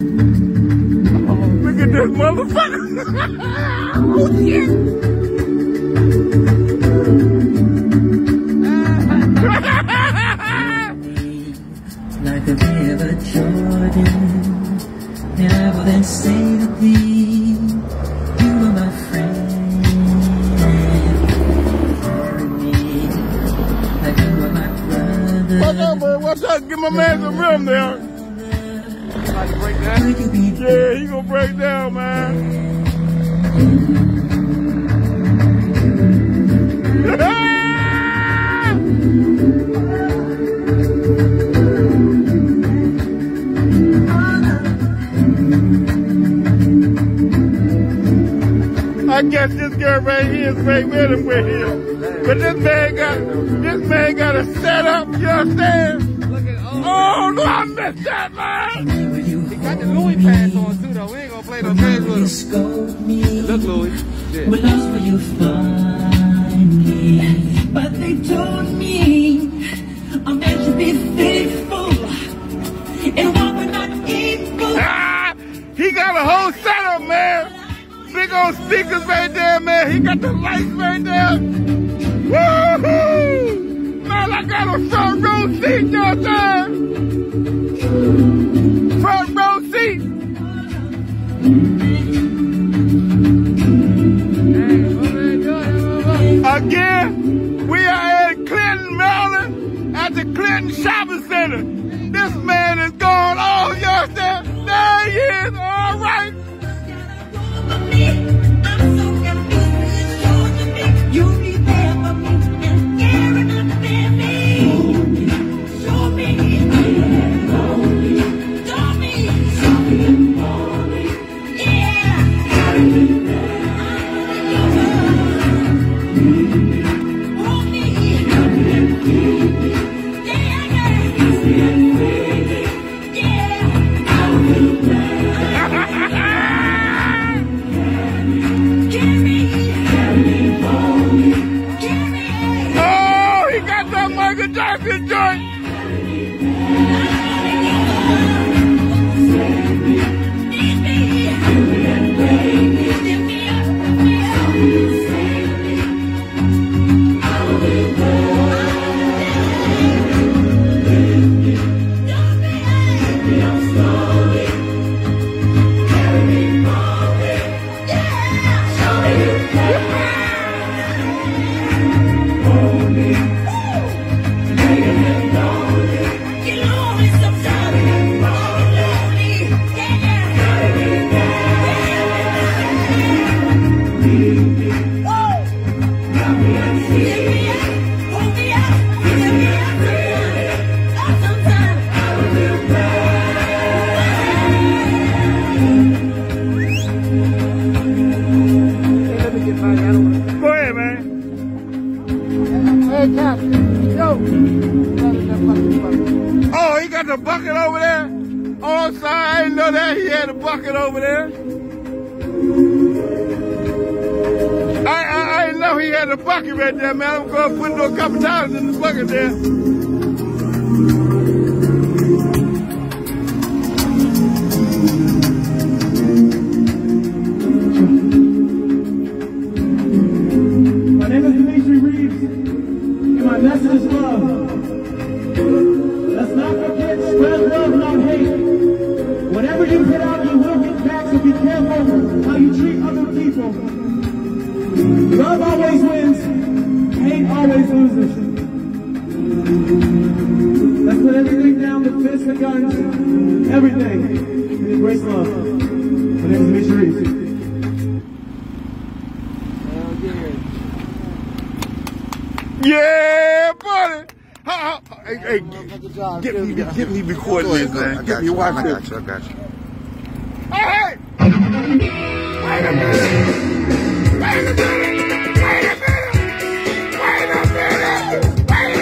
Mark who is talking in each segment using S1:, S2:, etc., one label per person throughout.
S1: Look at this motherfucker. Oh, shit.
S2: Like a river Jordan, and I will then say to thee, you are my friend. Carry me like you are my brother.
S1: What's up, bro? What's up? Give my man some rhythm there. About to break down? Yeah, he gonna break down, man. I guess this girl right here is right with him with him. But this man got a setup, you understand? Oh no, I missed that, man!
S3: He got the Louis pads on too though. We ain't gonna play no games with him. Look, Louis. Yeah.
S2: What else will you find me? But they told me I'm meant to be faithful and walk with not evil.
S1: Ah, he got a whole setup, man! Big old speakers right there, man. He got the lights right there. Woohoo! Man, I got a front row seat, you know what I'm saying? Front row seat. Again, we are in Clinton, Maryland, at the Clinton Shopping Center. This man is gone. Oh, you understand? There he is. All right. Oh, he got the bucket over there? Oh, I'm sorry, I didn't know that he had a bucket over there. I didn't know he had a bucket right there, man. I'm going to put a couple dollars in the bucket there.
S4: My name is Dimitri Reeves, and my message is love. Let's not forget, spread love, not hate. Whatever you put out, you will get back, so be careful how you treat other people. Love always wins, hate always loses. Let's put everything down, the fists, the guns, everything, and embrace love. My name is Dimitri Reeves.
S1: Yeah, buddy. Hey, get me recording this, man. Get me watching this.
S3: I got you.
S1: Hey! Wait a minute! Wait a minute! Wait a minute! Wait a minute! Wait a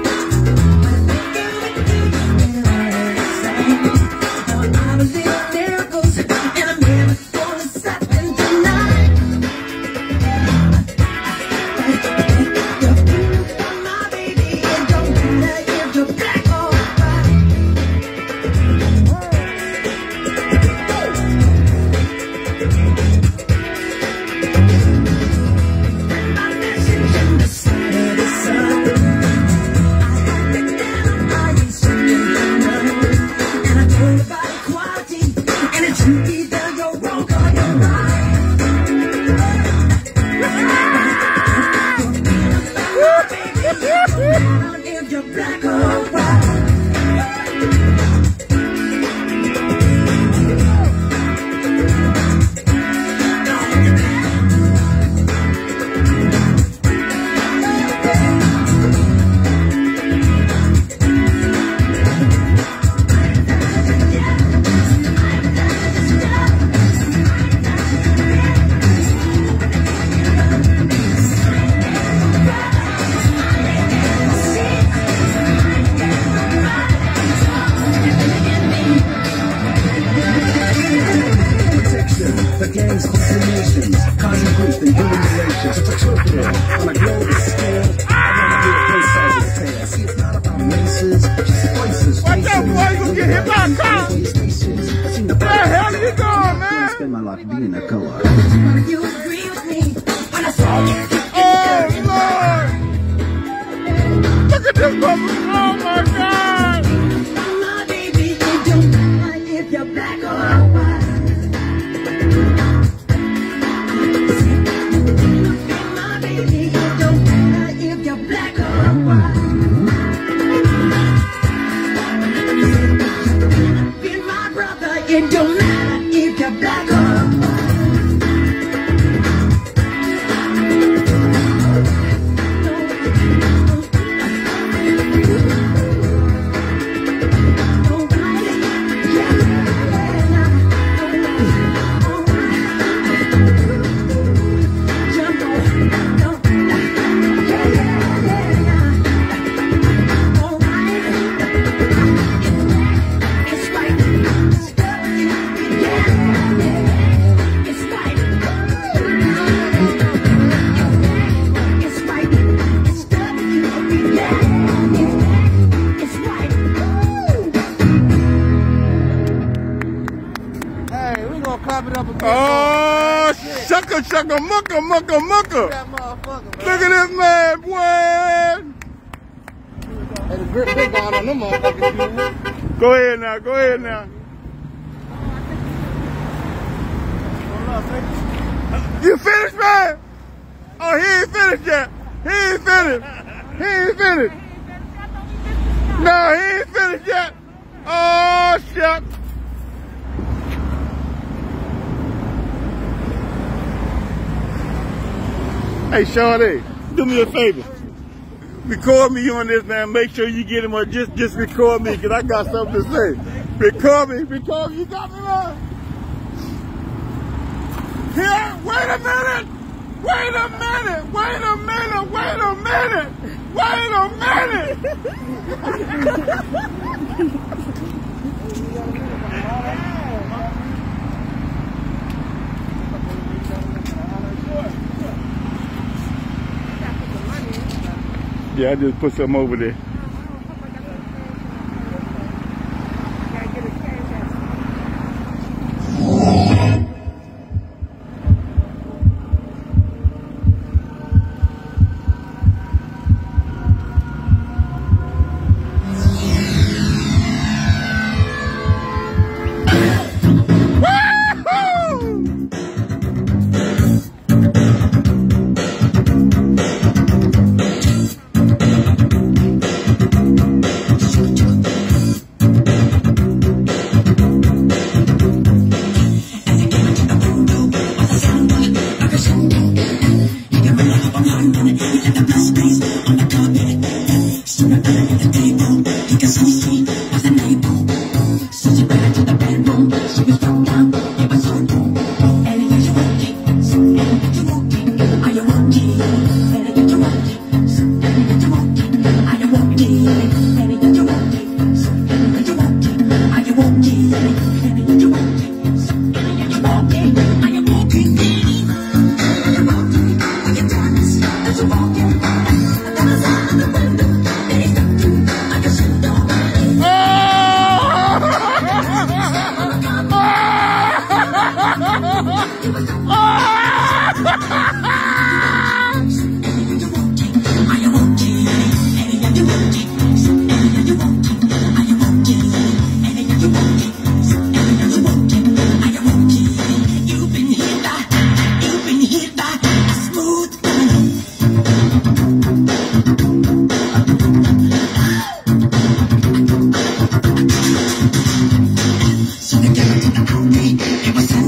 S2: There
S5: like being a color.
S2: You agree with me when I say
S1: Oh, Lord! Look at this woman! Oh, my God!
S2: my baby, it don't matter if you're black or white. My baby, it don't matter if you're black or white. Be my brother, it don't matter if you're black or white.
S1: Oh, shucka, shucka, mucka, mucka, mucka. Look at this man, boy.
S3: Hey, the grip big on them motherfuckers.
S1: Go ahead now, go ahead now. You finished, man? Oh, he ain't finished yet. He ain't finished. He ain't finished. No, he ain't finished yet. Oh, shit. Hey, Shawty, do me a favor. Record me on this now. Make sure you get him on. Just record me, because I got something to say. Record me. You got me now. Here, wait a minute. Wait a minute. Wait a minute. Wait a minute. Wait a minute. Yeah, I just put something over there.
S2: It was